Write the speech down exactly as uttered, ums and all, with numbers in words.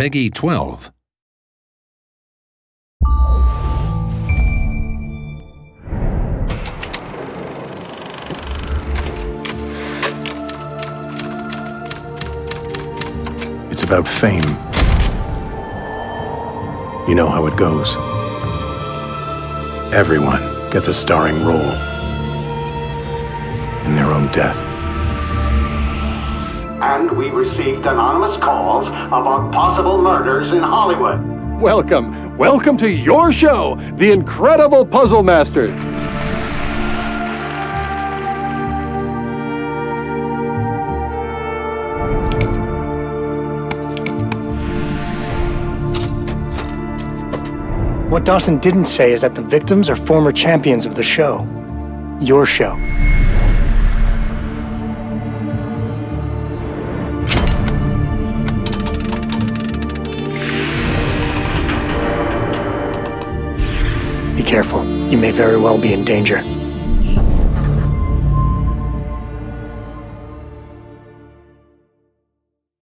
Peggy twelve. It's about fame. You know how it goes. Everyone gets a starring role in their own death. And we received anonymous calls about possible murders in Hollywood. Welcome, welcome to your show, The Incredible Puzzle Masters. What Dawson didn't say is that the victims are former champions of the show. Your show. Be careful. You may very well be in danger.